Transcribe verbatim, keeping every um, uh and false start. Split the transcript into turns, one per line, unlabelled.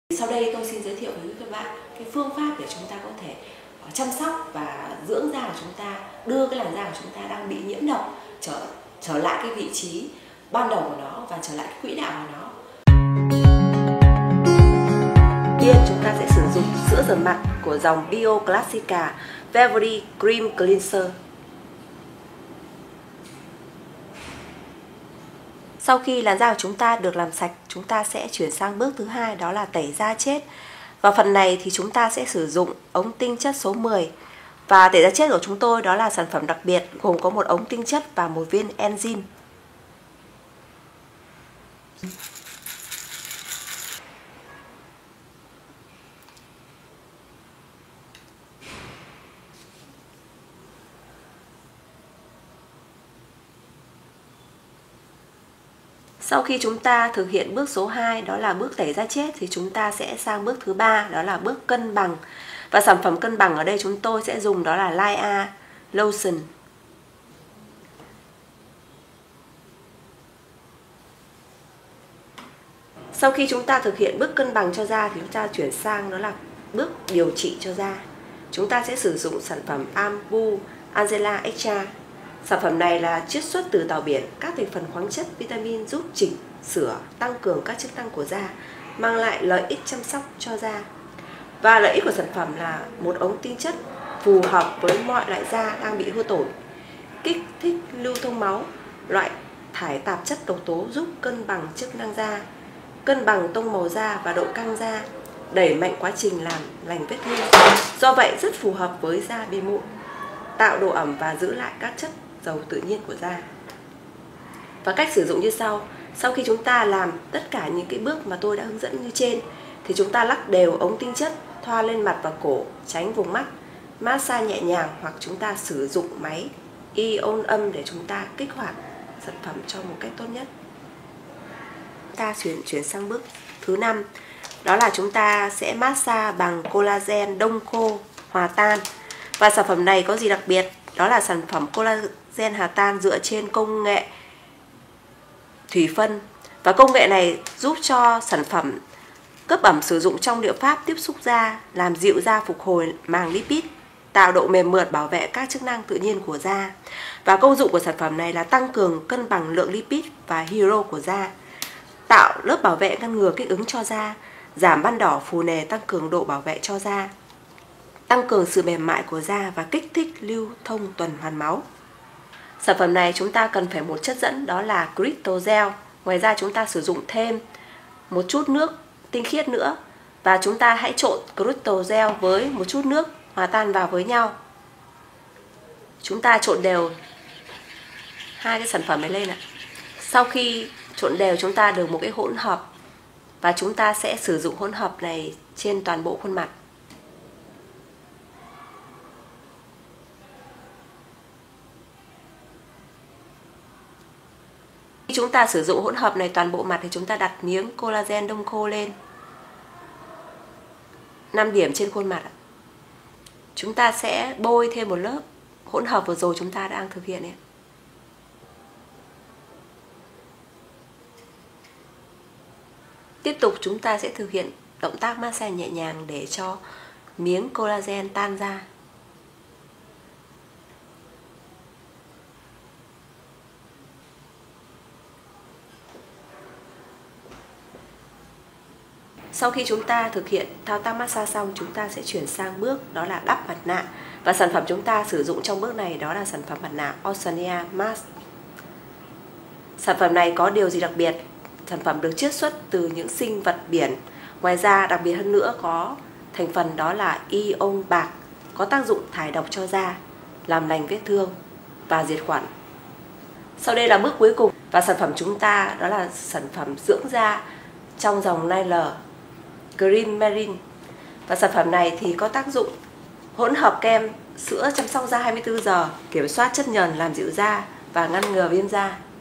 Sau đây tôi xin giới thiệu với các bạn cái phương pháp để chúng ta có thể chăm sóc và dưỡng da của chúng ta, đưa cái làn da của chúng ta đang bị nhiễm độc trở trở lại cái vị trí ban đầu của nó và trở lại cái quỹ đạo của nó. Tiên chúng ta sẽ sử dụng sữa rửa mặt của dòng Bio Classica Velvety Cream Cleanser. Sau khi làn da của chúng ta được làm sạch, chúng ta sẽ chuyển sang bước thứ hai, đó là tẩy da chết. Và phần này thì chúng ta sẽ sử dụng ống tinh chất số mười. Và tẩy da chết của chúng tôi đó là sản phẩm đặc biệt, gồm có một ống tinh chất và một viên enzyme. Sau khi chúng ta thực hiện bước số hai, đó là bước tẩy da chết, thì chúng ta sẽ sang bước thứ ba, đó là bước cân bằng. Và sản phẩm cân bằng ở đây chúng tôi sẽ dùng đó là Laia Lotion. Sau khi chúng ta thực hiện bước cân bằng cho da thì chúng ta chuyển sang đó là bước điều trị cho da. Chúng ta sẽ sử dụng sản phẩm Ambu Angela Extra. Sản phẩm này là chiết xuất từ tảo biển, các thành phần khoáng chất, vitamin giúp chỉnh sửa, tăng cường các chức năng của da, mang lại lợi ích chăm sóc cho da. Và lợi ích của sản phẩm là một ống tinh chất phù hợp với mọi loại da đang bị hư tổn, kích thích lưu thông máu, loại thải tạp chất độc tố, giúp cân bằng chức năng da, cân bằng tông màu da và độ căng da, đẩy mạnh quá trình làm lành vết thương. Do vậy rất phù hợp với da bị mụn, tạo độ ẩm và giữ lại các chất dầu tự nhiên của da. Và cách sử dụng như sau. Sau khi chúng ta làm tất cả những cái bước mà tôi đã hướng dẫn như trên, thì chúng ta lắc đều ống tinh chất, thoa lên mặt và cổ, tránh vùng mắt, massage nhẹ nhàng, hoặc chúng ta sử dụng máy ion âm để chúng ta kích hoạt sản phẩm cho một cách tốt nhất. Chúng ta chuyển chuyển sang bước thứ năm, đó là chúng ta sẽ massage bằng collagen đông khô hòa tan. Và sản phẩm này có gì đặc biệt? Đó là sản phẩm collagen hòa tan dựa trên công nghệ thủy phân. Và công nghệ này giúp cho sản phẩm cấp ẩm sử dụng trong liệu pháp tiếp xúc da, làm dịu da, phục hồi màng lipid, tạo độ mềm mượt, bảo vệ các chức năng tự nhiên của da. Và công dụng của sản phẩm này là tăng cường cân bằng lượng lipid và hydro của da, tạo lớp bảo vệ ngăn ngừa kích ứng cho da, giảm ban đỏ phù nề, tăng cường độ bảo vệ cho da, tăng cường sự mềm mại của da và kích thích lưu thông tuần hoàn máu. Sản phẩm này chúng ta cần phải một chất dẫn, đó là Crystal Gel. Ngoài ra chúng ta sử dụng thêm một chút nước tinh khiết nữa. Và chúng ta hãy trộn Crystal Gel với một chút nước hòa tan vào với nhau. Chúng ta trộn đều hai cái sản phẩm này lên ạ. Sau khi trộn đều, chúng ta được một cái hỗn hợp, và chúng ta sẽ sử dụng hỗn hợp này trên toàn bộ khuôn mặt. Khi chúng ta sử dụng hỗn hợp này toàn bộ mặt thì chúng ta đặt miếng collagen đông khô lên năm điểm trên khuôn mặt. Chúng ta sẽ bôi thêm một lớp hỗn hợp vừa rồi chúng ta đang thực hiện ấy. Tiếp tục chúng ta sẽ thực hiện động tác massage nhẹ nhàng để cho miếng collagen tan ra. Sau khi chúng ta thực hiện thao tác massage xong, chúng ta sẽ chuyển sang bước đó là đắp mặt nạ. Và sản phẩm chúng ta sử dụng trong bước này đó là sản phẩm mặt nạ Oceania Mask. Sản phẩm này có điều gì đặc biệt? Sản phẩm được chiết xuất từ những sinh vật biển. Ngoài ra đặc biệt hơn nữa có thành phần đó là ion bạc, có tác dụng thải độc cho da, làm lành vết thương và diệt khuẩn. Sau đây là bước cuối cùng, và sản phẩm chúng ta đó là sản phẩm dưỡng da trong dòng Nail Cream Marine. Và sản phẩm này thì có tác dụng hỗn hợp kem sữa chăm sóc da hai mươi tư giờ, kiểm soát chất nhờn, làm dịu da và ngăn ngừa viêm da.